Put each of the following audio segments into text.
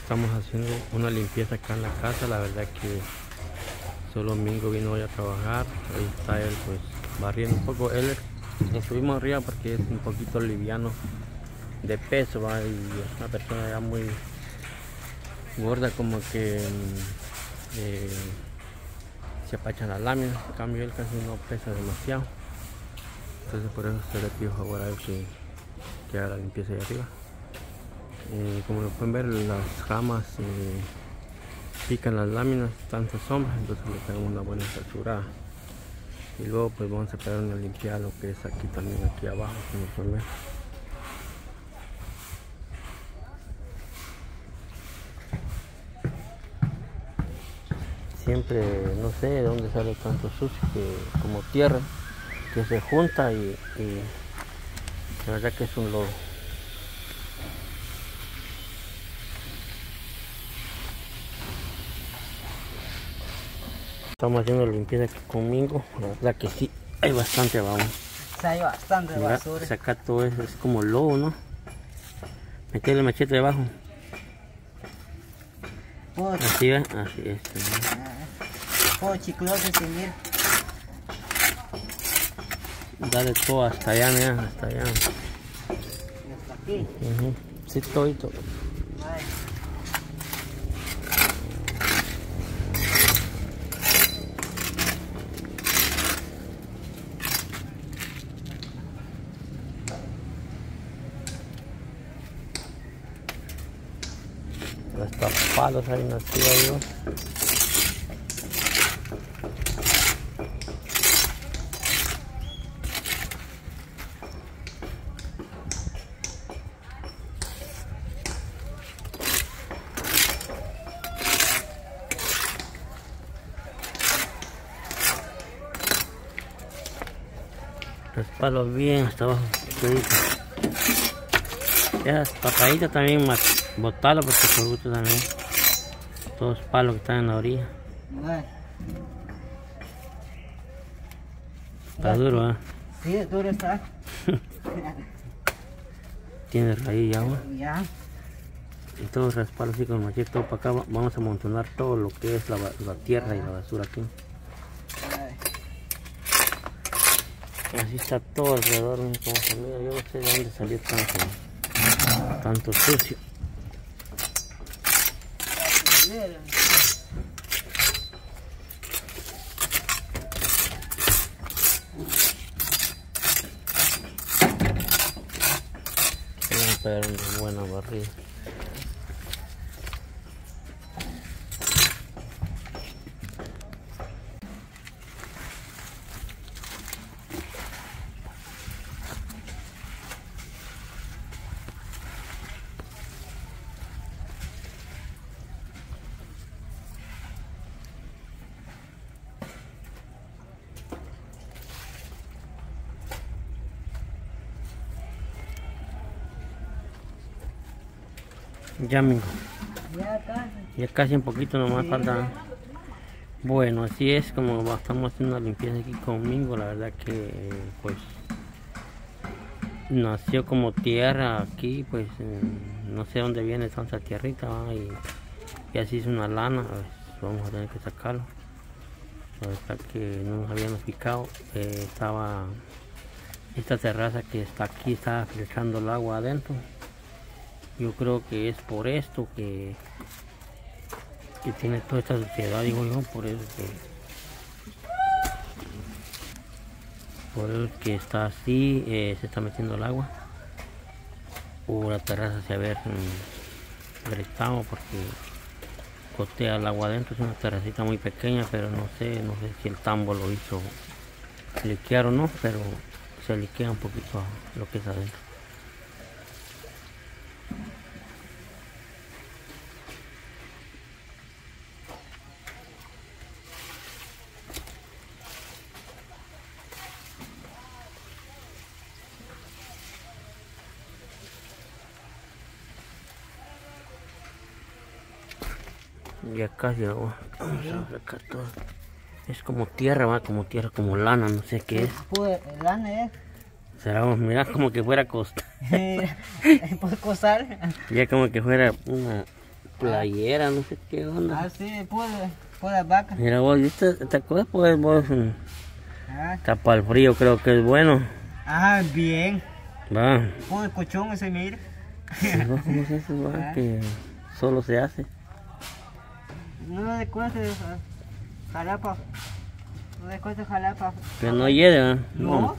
Estamos haciendo una limpieza acá en la casa. La verdad que solo domingo vino hoy a trabajar. Ahí está él pues barriendo un poco. Él lo subimos arriba porque es un poquito liviano de peso, ¿va? Y es una persona ya muy gorda, como que se apachan las láminas. En cambio él casi no pesa demasiado, entonces por eso se le pidió favor a él que haga la limpieza de arriba. Como lo pueden ver, las ramas pican las láminas, tanta sombra, entonces le tenemos una buena saturada. Y luego pues vamos a pegar una limpiada lo que es aquí también, aquí abajo, como pueden ver. Siempre no sé de dónde sale tanto sucio, como tierra que se junta y la verdad que es un lodo. Estamos haciendo la limpieza aquí conmigo, la verdad que sí, hay bastante, vamos. Sí, hay bastante basura. Sacar todo eso, es como lodo, ¿no? Meterle el machete debajo. Así va, así es. Oh, chicloso sin ir. Dale todo hasta allá, mira, hasta allá. Hasta aquí. Sí, todo. Ay. Hasta palos ahí nacido yo. Los palos bien hasta abajo. Ya papayita también botarlo porque por gusto también. Todos los palos que están en la orilla. Ay. Está duro, ¿eh? Sí, duro está. Tiene raíz ya, ¿no? Ya. Y todo el respaldo así con el machete, todo para acá. Vamos a amontonar todo lo que es la tierra y la basura aquí. Ay. Así está todo alrededor, como se mira. Yo no sé de dónde salió tanto sucio. Vamos a pegar una buena barrida. Ya, amigo. Ya casi un poquito nomás falta. Bueno, así es como estamos haciendo una limpieza aquí conmigo. La verdad que pues nació como tierra aquí, pues no sé dónde viene tanta tierrita, ¿va? Y así es una lana. Pues, vamos a tener que sacarlo. La verdad que no nos habíamos fijado. Estaba esta terraza que está aquí, estaba filtrando el agua adentro. Yo creo que es por esto que tiene toda esta suciedad, digo yo, por eso que está así, se está metiendo el agua. O la terraza se haber gritado porque gotea el agua adentro. Es una terracita muy pequeña, pero no sé si el tambo lo hizo liquear o no, pero se liquea un poquito lo que es adentro. Ya casi agua. Vamos a sacar todo. Es como tierra, va, como tierra, como lana, no sé qué es. Lana es. Será, mira, como que fuera costa. Por cosar. Ya como que fuera una playera, no sé qué onda. Ah, sí, pura vaca. Mira vos, ¿te acuerdas pues vos? Ah, Tapa el frío, creo que es bueno. ah, bien. Va. Puro cochón ese, mira. ¿Y vos cómo es eso, va? Ah. Que solo se hace. No le cuesta jalapa. No le cuesta jalapa. Que no hiede, ¿va? No.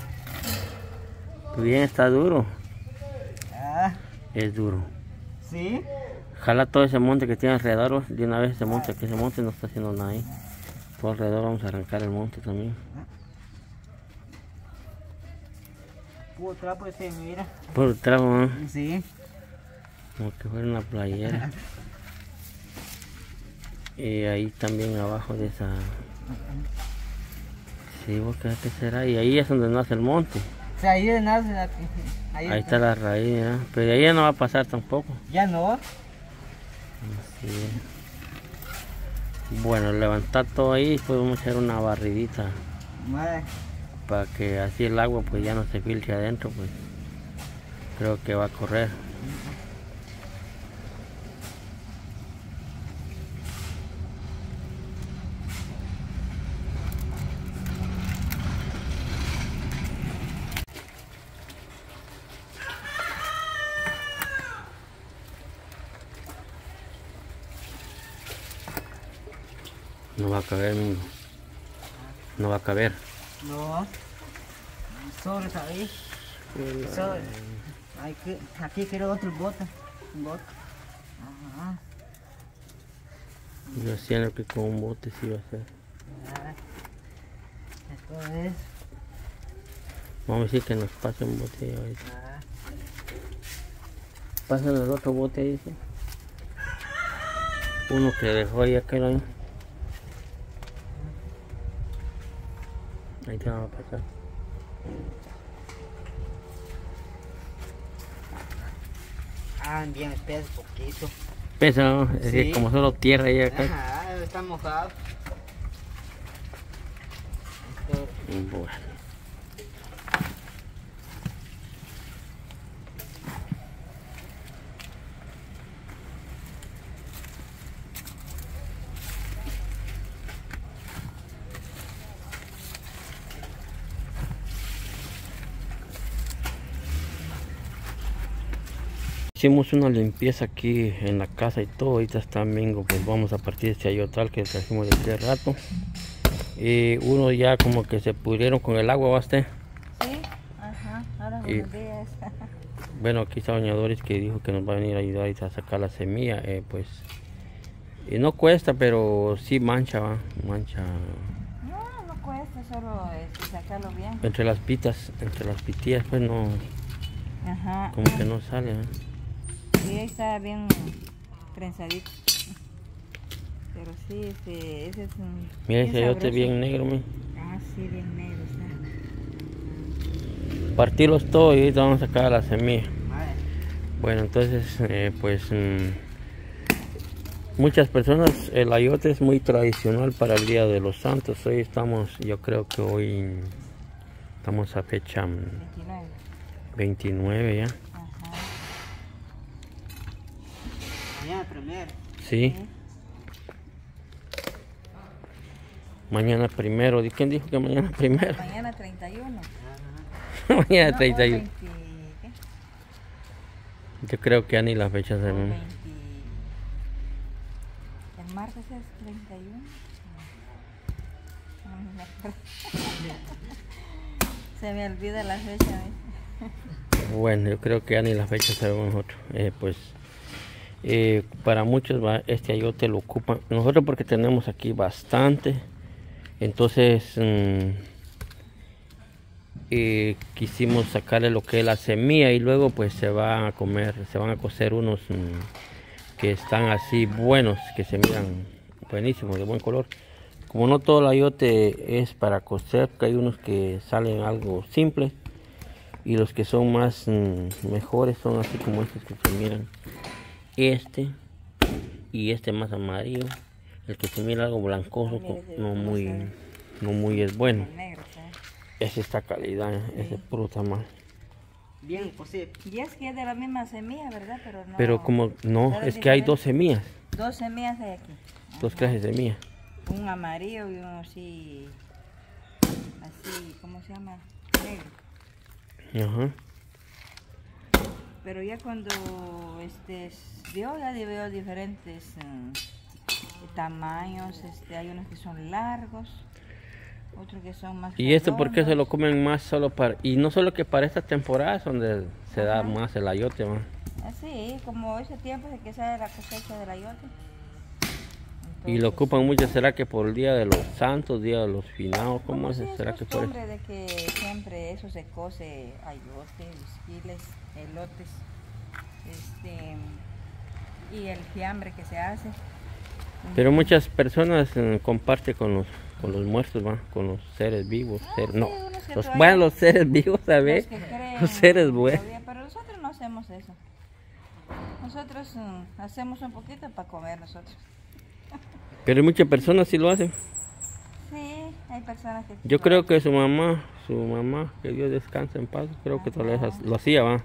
Bien, está duro. Ah, Es duro. sí. Jala todo ese monte que tiene alrededor, de una vez ese monte, que ese monte no está haciendo nada ahí. Todo alrededor vamos a arrancar el monte también. Puro trapo ese, mira. Por trago, ¿no? Sí. Como que fuera una playera. Y ahí también abajo de esa... Sí, vos qué será. Y ahí es donde nace el monte. O sea, ahí de nada. Ahí está la raíz, ¿eh? Pero de ahí ya no va a pasar tampoco. Ya no. Así es. Bueno, levantar todo ahí, pues vamos a hacer una barridita. Madre. Para que así el agua pues ya no se filtre adentro, pues creo que va a correr. No va a caber, mismo. No va a caber. No. Sobres ahí. Sobres. Aquí quiero otro bote. Un bote. Ajá. Yo siento que con un bote sí va a ser. Ah, esto es. Vamos a decir que nos pase un bote ahí ahorita. Ah, Pasen el otro bote ahí, sí. Uno que dejó ahí aquel año. Ahí te van a pasar. bien, espera un poquito. Pesa, ¿no? Es que Sí. como solo tierra ahí acá. Ajá, está mojado. Esto, Bueno. Hicimos una limpieza aquí en la casa y todo. Ahorita está domingo, pues vamos a partir de este ayotal que trajimos de hace rato. Y uno ya como que se pudrieron con el agua, ¿baste? Sí, ajá, ahora Y- buenos días. Bueno, aquí está doña Doris que dijo que nos va a venir a ayudar ahorita a sacar la semilla, pues. Y no cuesta, pero sí mancha, ¿va? Mancha No, no cuesta, solo sacarlo bien. entre las pitas, entre las pitillas, pues no, Ajá. como que no sale, ¿eh? Sí, ahí está bien trenzadito. Pero sí, ese es un... Mira bien ese ayote sabroso. bien negro, mira. Ah, sí, bien negro está. Partirlos todos y ahorita vamos a sacar la semilla. madre. Bueno, entonces, pues muchas personas, el ayote es muy tradicional para el Día de los Santos. Hoy estamos, yo creo que hoy estamos a fecha 29. 29 ya. Ajá. Mañana primero. Sí, mañana primero. ¿Y quién dijo que mañana primero? Mañana 31. Mañana No, 31. 20, ¿qué? Yo creo que ya ni las fechas se O ven. 20. El martes es 31. No me acuerdo. Se me olvida la fecha. Bueno, yo creo que ya ni las fechas se ven nosotros. Pues para muchos este ayote lo ocupan. Nosotros porque tenemos aquí bastante. Entonces quisimos sacarle lo que es la semilla y luego pues se van a comer, se van a cocer unos que están así buenos, que se miran buenísimos, de buen color. Como no todo el ayote es para cocer, porque hay unos que salen algo simples y los que son más mejores son así como estos que se miran. Este y este más amarillo, el que se mira algo blancoso, no muy es bueno. El negro, ¿sabes? Es esta calidad, ese puro tamaño. Bien cocido. Y es que es de la misma semilla, ¿verdad? Pero no. Pero como, no, Pero es que hay diferente. 2 semillas, Dos semillas hay aquí. 2 clases de semillas. Un amarillo y uno así, ¿cómo se llama? Negro. Ajá. Pero ya cuando vio, ya veo diferentes tamaños. Hay unos que son largos, otros que son más ¿Y esto por qué se lo redondos. comen más solo para, y no solo que para estas temporadas donde se da Ajá. más el ayote, ¿va? Así, como ese tiempo es que sale la cosecha del ayote. Y lo Entonces, ocupan mucho, ¿será que por el Día de los Santos, Día de los Finados? ¿Cómo como es? si ¿Será que por eso? costumbre de que siempre eso se cose, ayote, chiles, elotes, y el fiambre que se hace. Pero muchas personas comparten con los muertos, ¿va? Con los seres vivos. Ah, Seres, sí, no, unos que los, todavía- bueno, los seres vivos, ¿sabes? Los que creen Los seres buenos. todavía, pero nosotros no hacemos eso. Nosotros hacemos un poquito para comer nosotros. Pero muchas personas sí lo hacen. Sí, hay personas que... Yo creo que su mamá, que Dios descanse en paz, creo que todavía Ajá. lo hacía, ¿va?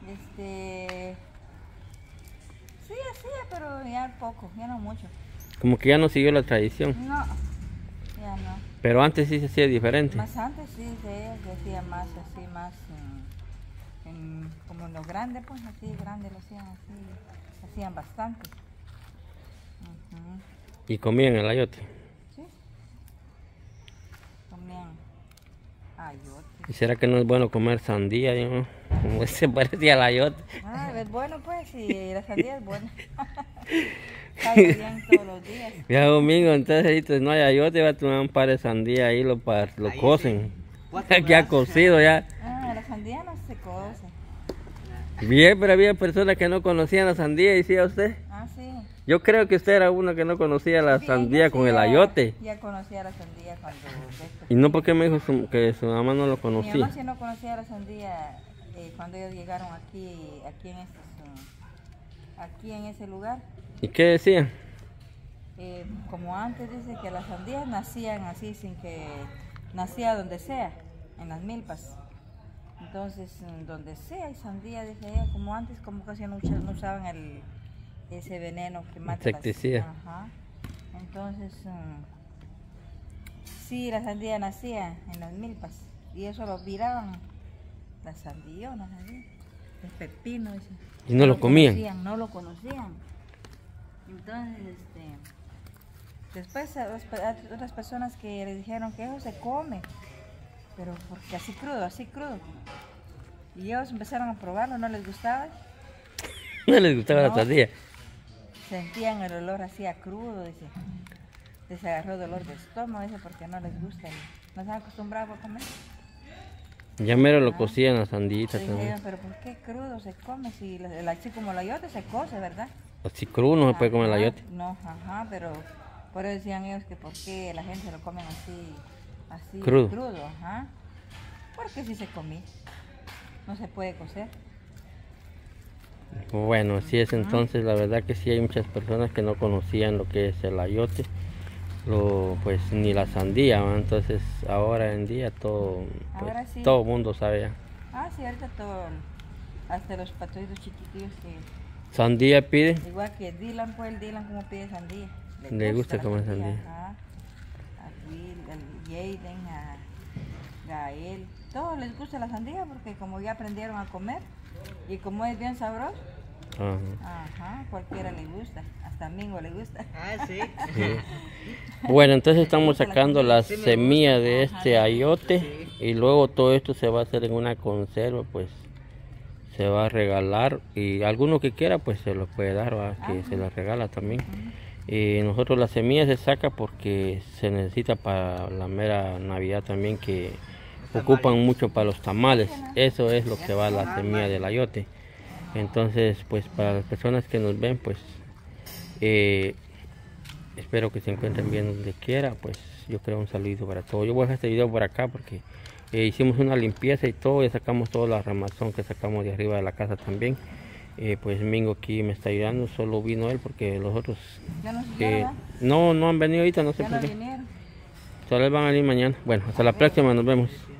Sí, hacía, pero ya poco, ya no mucho. Como que ya no siguió la tradición. No, ya no. Pero antes sí se hacía diferente. Más antes sí, se hacía más así, más como en lo grande, pues así, grande lo hacían así, hacían bastante. Ujú. Y comían el ayote. Sí, comían ayote. ¿Y será que no es bueno comer sandía? ¿No? Como se parecía al ayote. Ah, es bueno pues, y la sandía es buena. Cae bien todos los días. Ya domingo, entonces ahí pues, no hay ayote, va a tomar un par de sandía ahí, lo Ahí cocen. sí. Cuatro Ya brazos. cocido ya. Ah, la sandía no se cose. Bien, pero había personas que no conocían la sandía, decía usted. Ah, sí. Yo creo que usted era uno que no conocía la Sí, sandía yo con sí el ya- ayote. Ya conocía la sandía cuando... Y no porque me dijo que su mamá no lo Mi conocía. mamá sí no conocía la sandía cuando ellos llegaron aquí en ese lugar. ¿Y qué decían? Como antes dice que las sandías nacían así sin que nacía donde sea, en las milpas. Entonces, donde sea hay sandía, dice ella, como antes, como casi no usaban ese veneno que mata Insecticida. Ajá. Entonces, sí, la sandía nacía en las milpas y eso lo viraban las sandillonas, así, el pepino, dice. Y no lo comían. No lo conocían. Entonces, después a otras personas que le dijeron que eso se come, pero porque así crudo. Y ellos empezaron a probarlo, no les gustaba, No les gustaba la No. sandía. sentían el olor así a crudo, dice. Les agarró dolor de estómago, dice, porque no les gusta, no se han acostumbrado a comer. Ya mero lo cocían la sandita Le también. dijeron, pero ¿por qué crudo se come? Si así como el ayote se cose, ¿verdad? Así crudo no se puede comer el Ajá, ayote. No, ajá, pero por eso decían ellos que por qué la gente lo comen así Crudo. ajá. Porque si se comía, no se puede cocer. Bueno, así es entonces, la verdad que sí hay muchas personas que no conocían lo que es el ayote, pues ni la sandía, ¿va? Entonces ahora en día todo, pues, Ahora sí. todo mundo sabe ya. Ah, sí, ahorita todo, hasta los patojos chiquitillos que, Sandía pide, igual que Dylan, pues el Dylan como pide sandía. Le gusta la comer sandía. Ajá. A Will, a Jaden, a Gael, todos les gusta la sandía porque como ya aprendieron a comer y como es bien sabroso, ajá, cualquiera le gusta, hasta a Mingo le gusta. Ah, sí. sí. Bueno, entonces estamos sacando las Sí me semillas gusta. de este ayote y luego todo esto se va a hacer en una conserva, pues se va a regalar y alguno que quiera pues se lo puede dar, ¿va? Que se las regala también. Y nosotros la semilla se saca porque se necesita para la mera Navidad también, que ocupan mucho para los tamales. Eso es lo que va la semilla del ayote. Entonces, pues para las personas que nos ven, pues espero que se encuentren bien donde quiera. Pues yo creo un saludo para todos. Yo voy a dejar este video por acá porque hicimos una limpieza y todo, ya sacamos toda la ramazón que sacamos de arriba de la casa también. Pues Mingo aquí me está ayudando, solo vino él porque los otros Ya no se no han venido ahorita, no sé ya por no qué. vinieron. Solo van a venir mañana. Bueno, hasta la próxima, nos vemos.